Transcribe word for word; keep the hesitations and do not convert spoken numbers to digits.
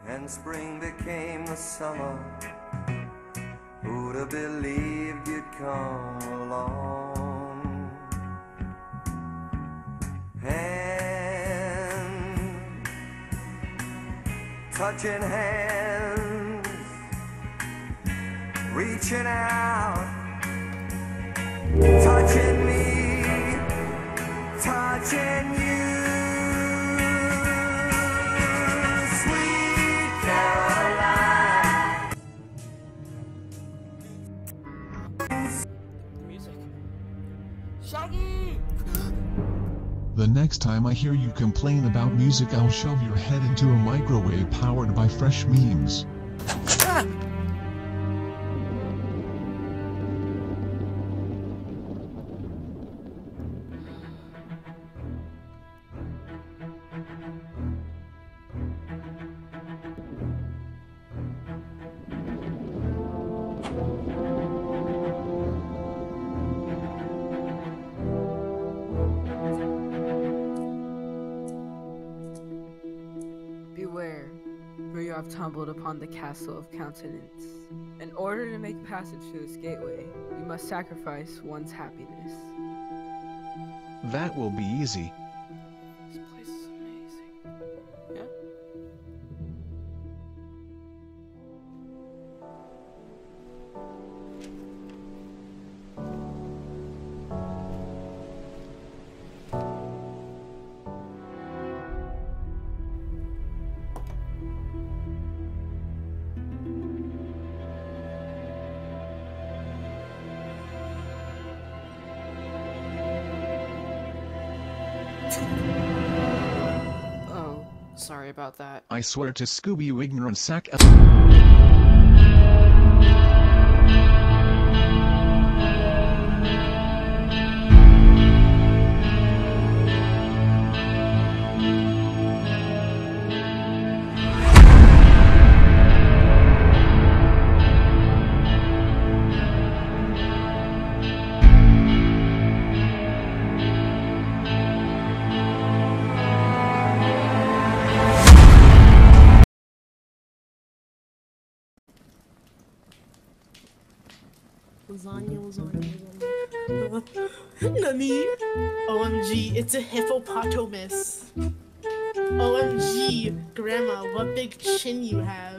and spring became the summer. Who'd have believed you'd come along? Hand touching hands, reaching out, touching me, touching you. Music. Shaggy! The next time I hear you complain about music, I'll shove your head into a microwave powered by fresh memes. Ah! Beware, for you have tumbled upon the castle of countenance. In order to make passage through this gateway, you must sacrifice one's happiness. That will be easy. This place is amazing. Yeah? Oh, sorry about that. I swear to Scooby, you ignorant sack. Lasagna, lasagna, lasagna. Nani? O M G, it's a hippopotamus. O M G, Grandma, what big chin you have.